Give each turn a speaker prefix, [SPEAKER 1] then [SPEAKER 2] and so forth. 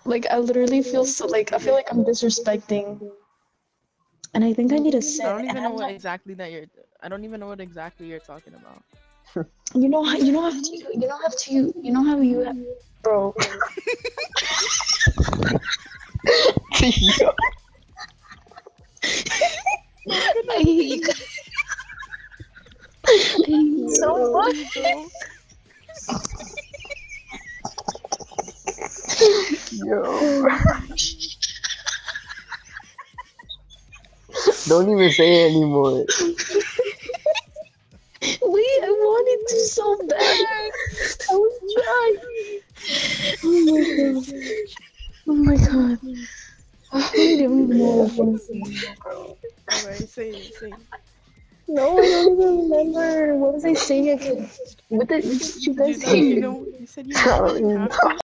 [SPEAKER 1] Like I literally feel so like I feel like I'm disrespecting, and I think I need to
[SPEAKER 2] I
[SPEAKER 1] sit.
[SPEAKER 2] don't
[SPEAKER 1] And
[SPEAKER 2] even know
[SPEAKER 1] I'm
[SPEAKER 2] what
[SPEAKER 1] not.
[SPEAKER 2] exactly that you're. I don't even know what exactly you're talking about.
[SPEAKER 1] You know how to. You know how to. You know how you. Bro.
[SPEAKER 3] Yo.
[SPEAKER 2] You're
[SPEAKER 1] I
[SPEAKER 2] gonna
[SPEAKER 1] hate you.
[SPEAKER 2] leave.
[SPEAKER 1] I hate you
[SPEAKER 2] You're
[SPEAKER 1] so
[SPEAKER 2] gonna
[SPEAKER 1] much.
[SPEAKER 2] leave, bro.
[SPEAKER 3] Yo. Don't even say it anymore.
[SPEAKER 1] Wait, I wanted to so bad. I was trying. Oh my god. Oh my god. I don't even know what I was gonna say, bro.
[SPEAKER 2] Alright, say it. Say it.
[SPEAKER 1] No, I don't even remember. What was I saying again? What did you
[SPEAKER 2] Did you
[SPEAKER 1] guys
[SPEAKER 2] not?
[SPEAKER 1] hate?
[SPEAKER 2] You said you
[SPEAKER 3] I
[SPEAKER 2] know,
[SPEAKER 3] don't
[SPEAKER 2] but you
[SPEAKER 3] even
[SPEAKER 2] have to.